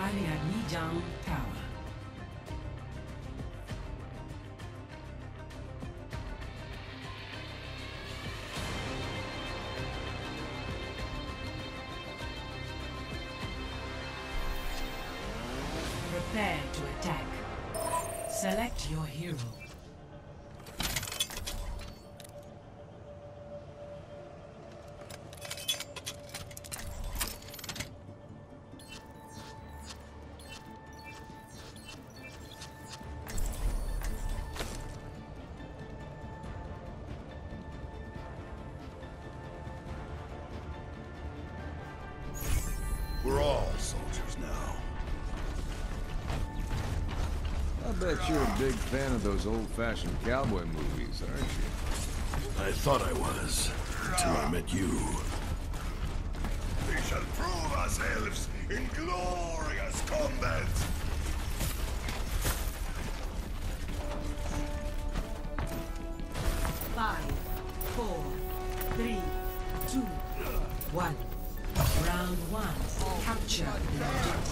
Arriving at Lijiang Tower. Prepare to attack. Select your hero. We're all soldiers now. I bet you're a big fan of those old-fashioned cowboy movies, aren't you? I thought I was, until I met you. We shall prove ourselves in glorious combat! Five, four, three, two, one. Round one. Capture the objective.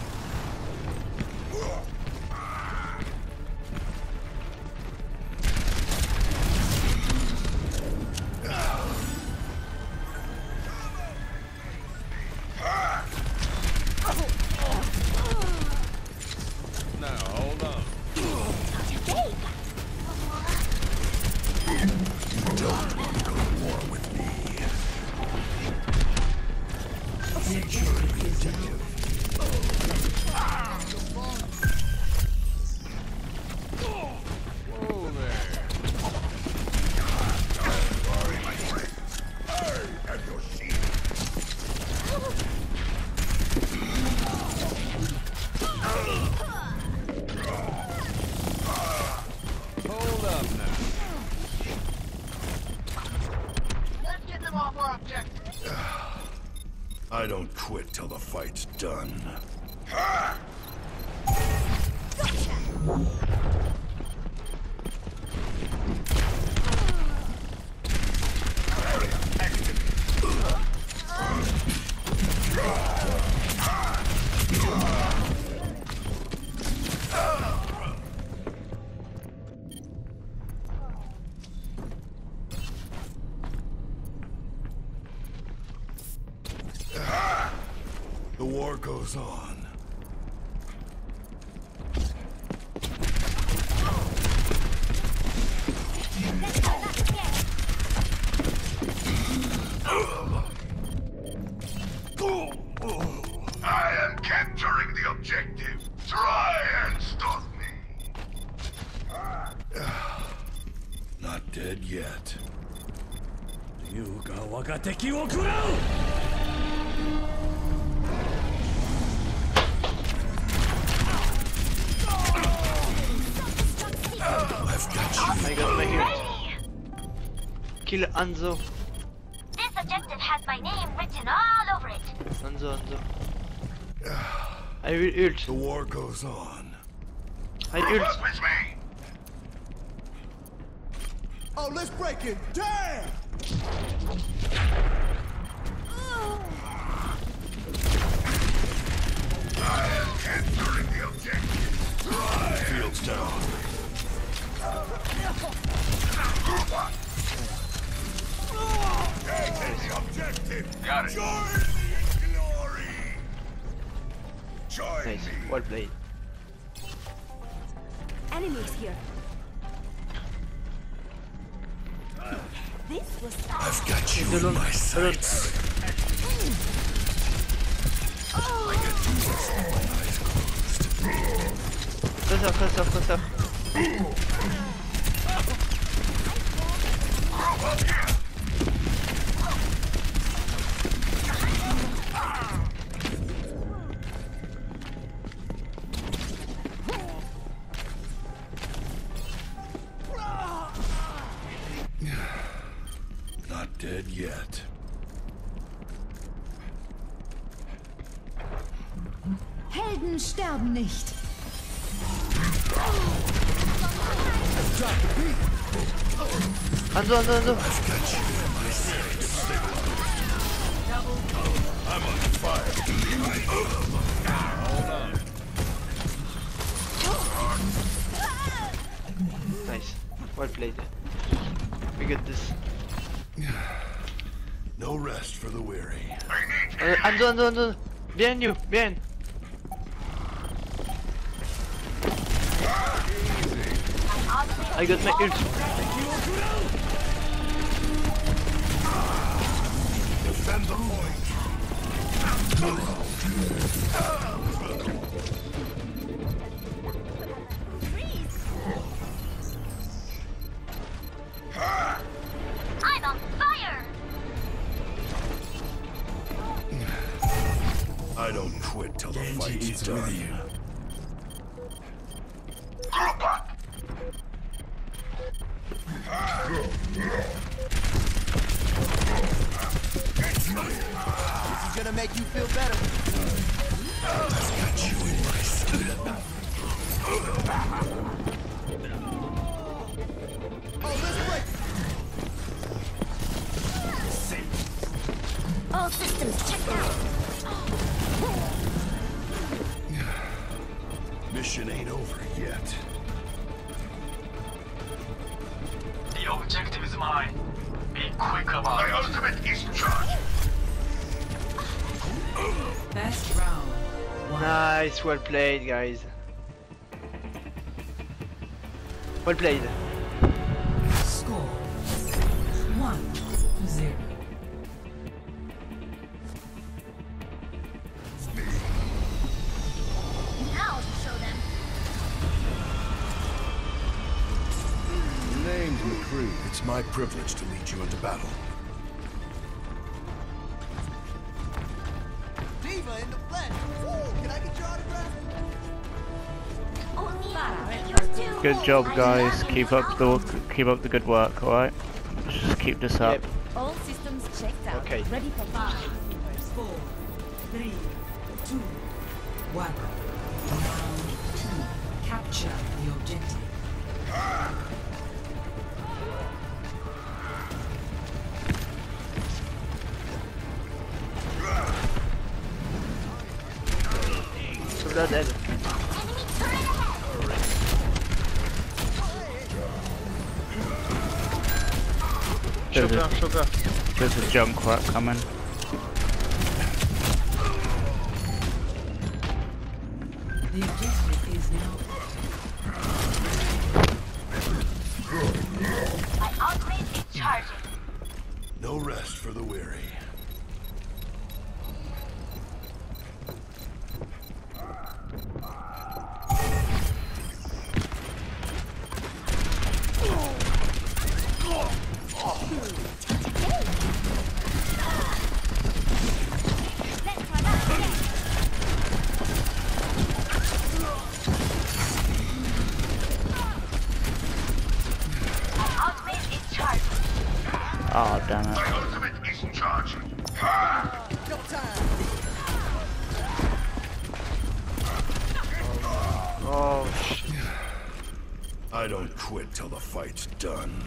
Now, hold on. You don't want to go to war with me. Secure the objective. Whoa there. Don't worry, my friend. I have your shield. Hold up now. Let's get them off our objective. I don't quit till the fight's done. The war goes on. I am capturing the objective. Try and stop me. Not dead yet. 優が我が敵を食らう I've got you. I got my here. Kill Anzo. This objective has my name written all over it. Anzo. I will ult. The war goes on. I ult. with me. Oh, let's break it! Damn! I am capturing the objective. Try. Field's down. Take the objective. Got it. Join me in glory. Join Nice. me. Well played. Enemies here. This was I've got you in Alone. my sights. I get to this with my eyes closed. Close up. Group up here. Not dead yet. Helden sterben nicht. Anzo. I've got you in my sights. I'm on fire. Well played. We got this. No rest for the weary. Anzo. Behind you, behind. I got my ult. Defend the point. I'm on fire! I don't quit till the fight's done. This is gonna make you feel better. Got you in my sight. Oh, let's break. All systems checked out. Mission ain't over yet. The objective is mine. Be quick about My it. ultimate is charged. Best round. One. Nice, well played, guys. Well played. Score 1-0. Now to show them. Name's McCree. It's my privilege to lead you into battle. Diva in the flesh. Whoa, can I get your autograph? Good job, guys. Keep up the good work. All right. Let's just keep this up. Yep. All systems checked out. Okay. Ready for fire. 4, 3, 2, 1. Round 2. Capture the objective. So they're dead. Sugar. There's a Junkrat coming. The objective is now. My ultimate is charging. No rest for the weary. My ultimate is charging. Oh, damn it. My ultimate is charging. No time. Oh shit. I don't quit till the fight's done.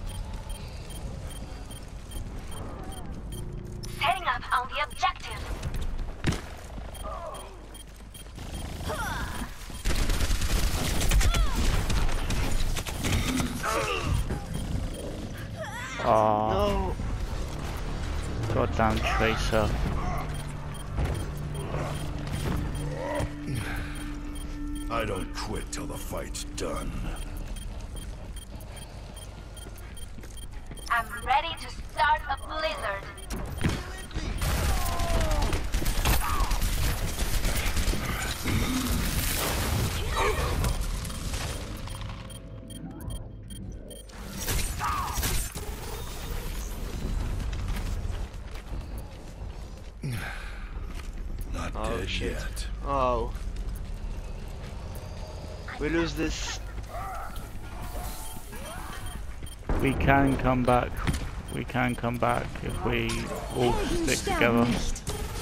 Setting up on the objective. Oh, No. goddamn Tracer. I don't quit till the fight's done. I'm ready to start a blizzard. Not Oh, dead shit. yet. Oh. We lose this. We can come back. We can come back if we all stick together. Nicht.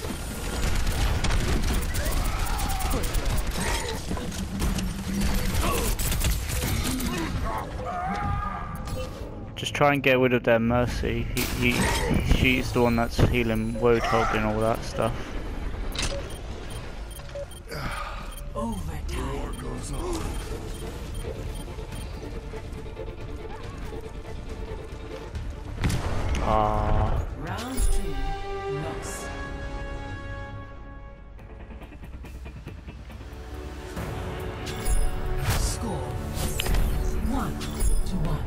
Just try and get rid of their Mercy. She's the one that's healing Roadhog and all that stuff. Overtime. War goes on. Ah. Round 2, loss. Score 1-1.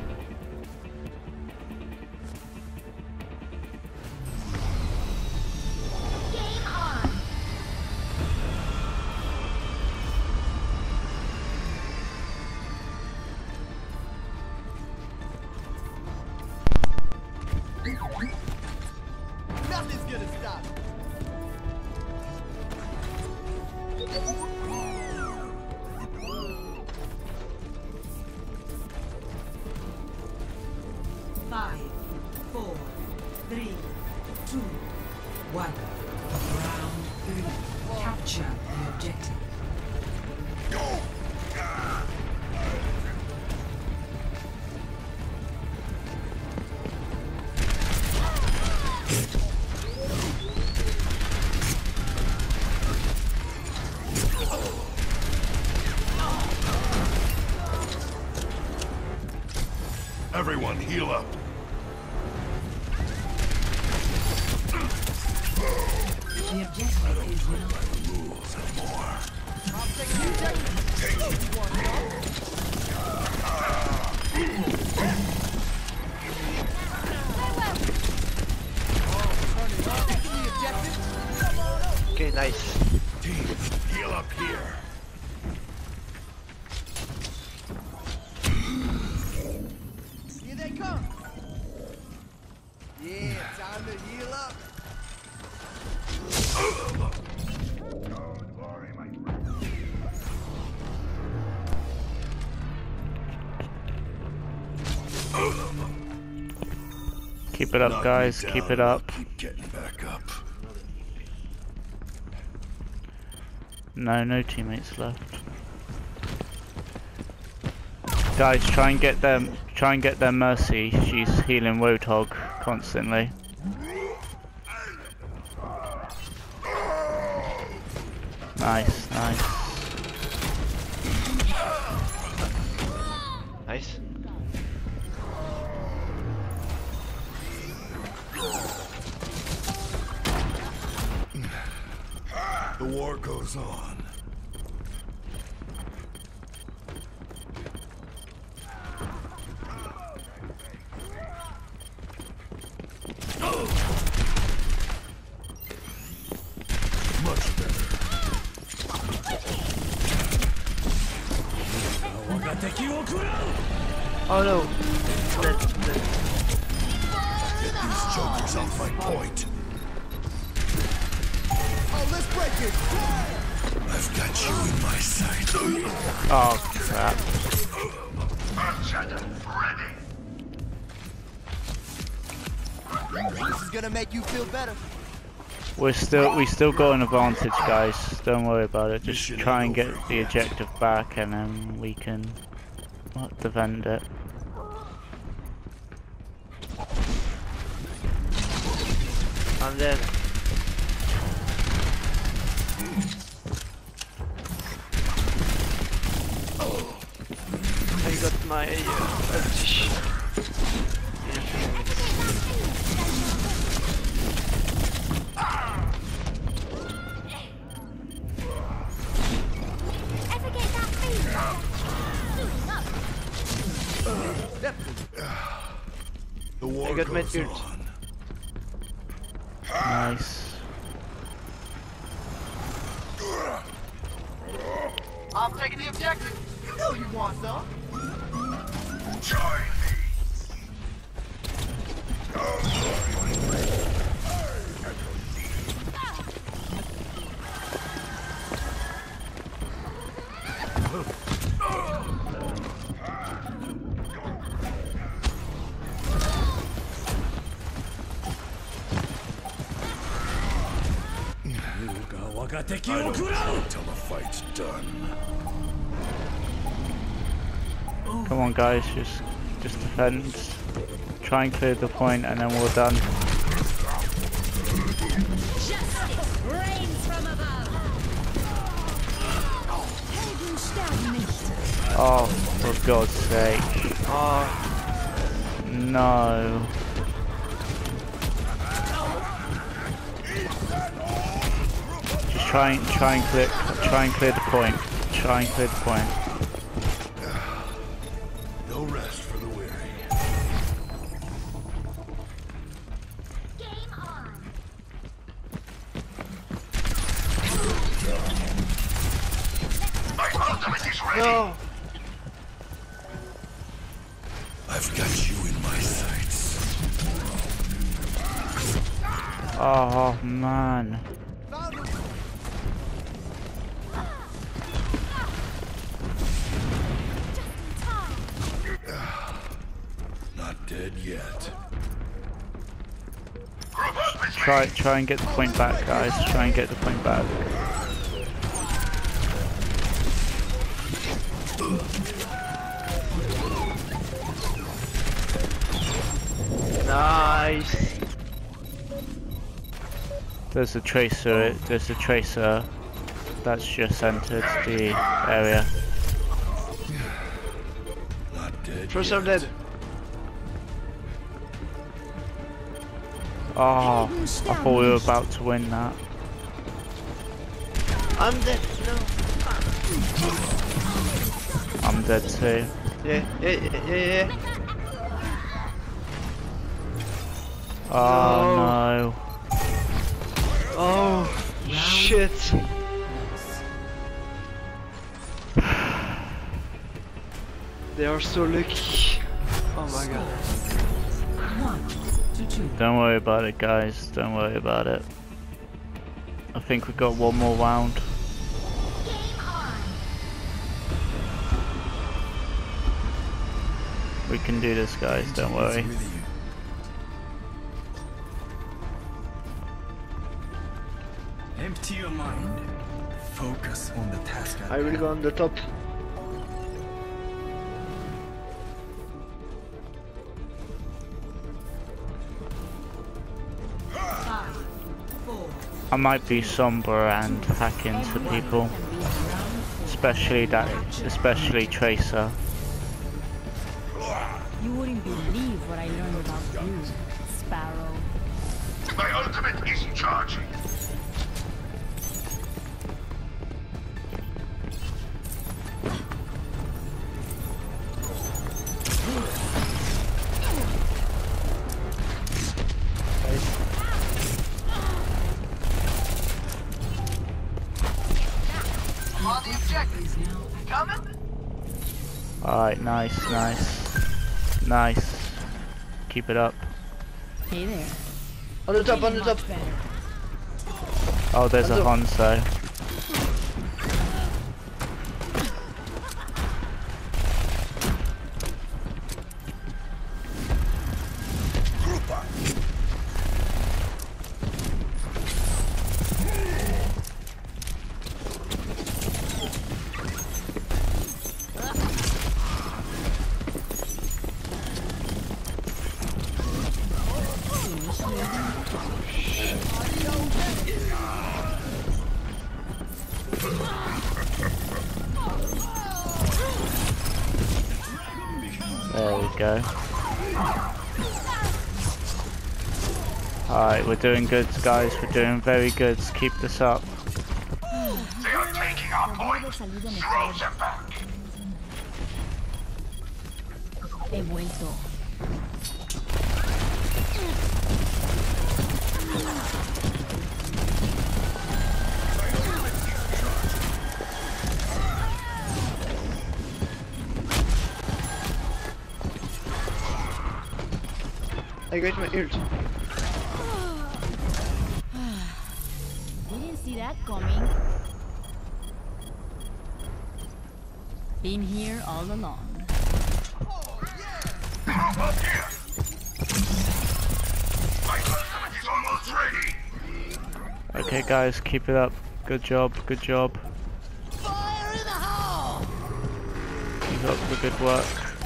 Game on! Nothing's gonna stop me. Five, 4, 3, 2, 1. Round 3. Capture the objective. Everyone heal up. The objective is now. Rules and more. I'll take the objective. Taking the objective. Come on up. Okay, nice. Team, heal up here. Here they come. Yeah, time to heal up. Keep it up, Knock guys. me Keep down, it up. Keep getting back up. No teammates left. Guys, try and get them. Try and get their Mercy. She's healing Roadhog constantly. Nice, nice. Nice. The war goes on. Much better. Oh no. Get these jokers off my point. Oh, let's break it. I've got you in my sight. Oh crap. This is gonna make you feel better. We still got an advantage, guys. Don't worry about it. Just Mission try and get over. the objective back, and then we can defend it. I'm dead. I got my Ever get that feeling? The war I got my goes shield. on. Nice. I'm taking the objective. You know you want some. Join me. I don't care till the fight's done. Come on, guys. Just defend. Try and clear the point, and then we're done. Justice reigns from above. Helden sterben nicht. Oh, for God's sake. Oh, No. try and clear the point. Try and clear the point. No rest for the weary. Game on. My ultimate is ready. No. I've got you in my sights. Oh man. Not dead yet. Try and get the point back, guys. Try and get the point back. Nice. There's a tracer. There's a tracer that's just entered the area. Not dead First yet. I'm dead. Oh, I thought we were about to win that. I'm dead. No. I'm dead too. Yeah. Oh no. Oh shit. They are so lucky. Oh my god. 1 to 2. Don't worry about it, guys. Don't worry about it. I think we got one more round. Game on. We can do this, guys. Don't worry. Empty your mind. Focus on the task at I will go on the top. I might be somber and hack into people, especially Tracer. You wouldn't believe what I learned about you, Sparrow. My ultimate is charging. On the objective. Coming? Alright, nice. Keep it up. Hey there. On the top, on the top. Much better. Oh, there's a Hanzo. There we go. Alright, we're doing good, guys. We're doing very good. Keep this up. They are taking our point. Throw them back. He vuelto. I got my ult. Didn't see that coming. Been here all along. Group up here. My ultimate is almost ready. Okay, guys, keep it up. Good job. Keep up the good work.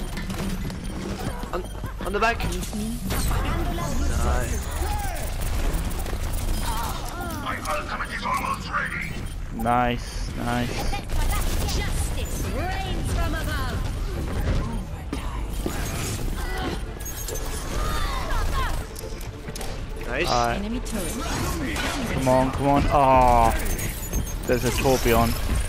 On the back. Listening? Nice. My ultimate is almost ready. Nice. Justice reigns from above. Nice. Alright, Enemy turret. come on. Oh, There's a tourbillon.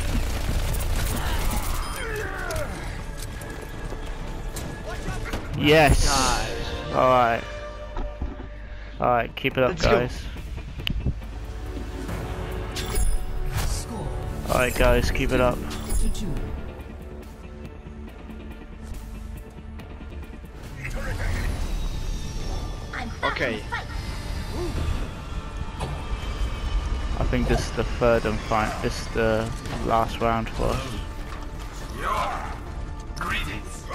Yes. Nice. All right. All right. Keep it up, Let's go. guys. Score All right, guys. Keep it up. to 2. Okay. I think this is the third and final. This is the last round for us. Greetings.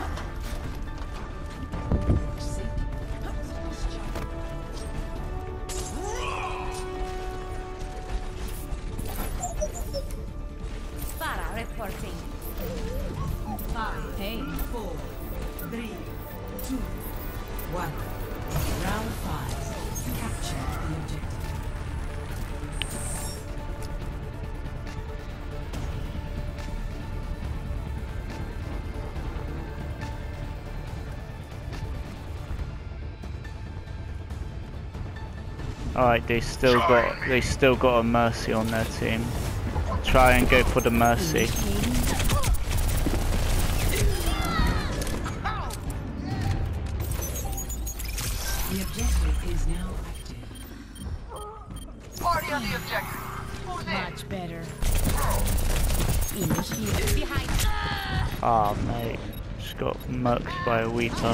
Para reporting. 5, Hey. 4, 3, 2, 1. Round 5. Capture the objective. Alright, they still got a Mercy on their team. Try and go for the Mercy. The objective is now active. Party on the objective. Who's in? Much better. Initiate. Behind. Ah, mate. Just got murked by a Weeper.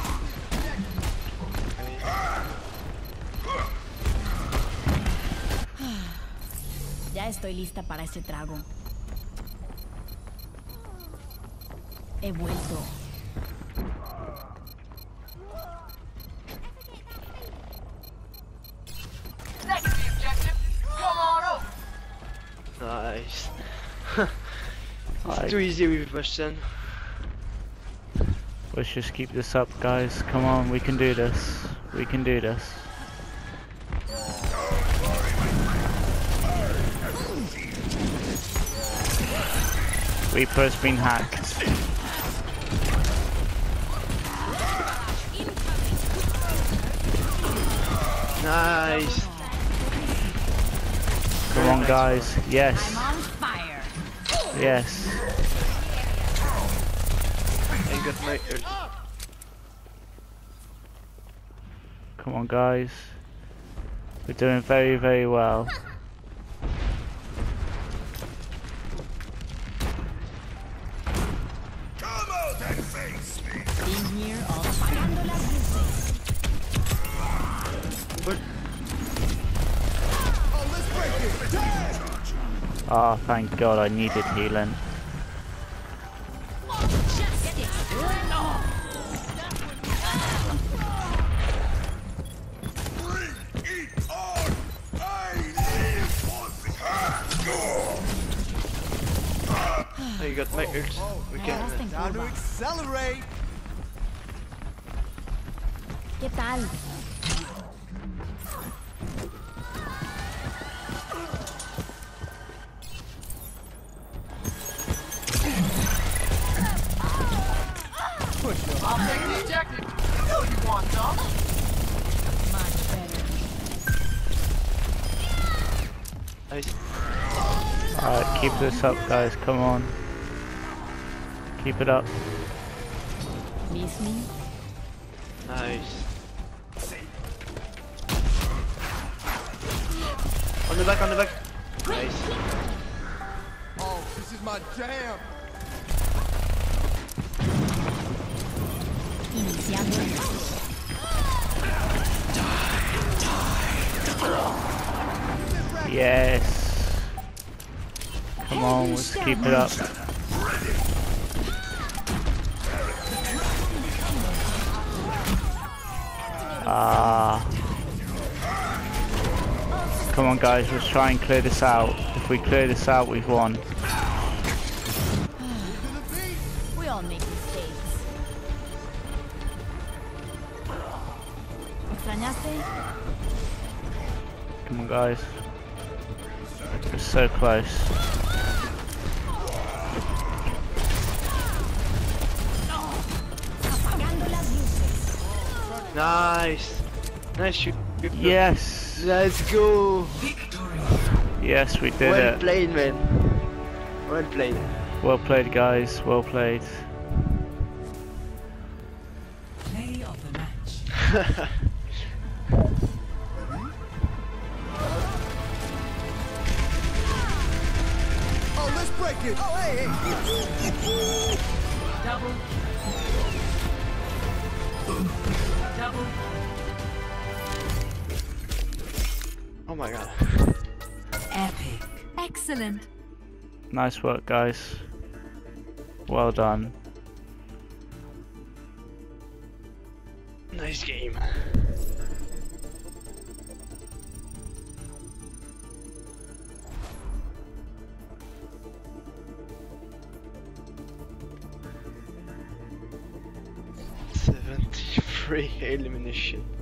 Ya estoy lista para ese trago. He vuelto. Next to the objective. Come on over. Nice. Alright, Too easy with Bastion. let's just keep this up, guys. Come on, we can do this. We can do this. Reaper's been hacked. Nice. Come on, guys. Yes. On fire. Yes. I got my ult. Come on, guys. We're doing very, very well. Come out and face me! In here, all apagando las luces. But Ah, thank God, I needed healing. Just it. No. Bring it on! I live for the... I got my ult. We can. Agarraste en Time to curva. accelerate. ¿Qué tal? I'll take the objective. You know you want some. Much better. Nice. Alright, keep this up, guys. Come on. Keep it up. Miss me? Nice. On the back, on the back. Nice. Oh, this is my jam. Iniciando. Yes. Come on, let's keep it up. Ah. Come on, guys, let's try and clear this out. If we clear this out, we've won. We all make mistakes. ¿Extrañaste? Come on, guys. We're so close. Apagando las luces. Nice. Nice shoot. Yes. Let's go. Victory. Yes, we did Well it. played, man. Well played. Well played, guys. Well played. Play of the match. Oh, let's break it. Oh, hey. Double. Double. Oh my god. Epic. Excellent. Nice work, guys. Well done. Nice game. Free elimination.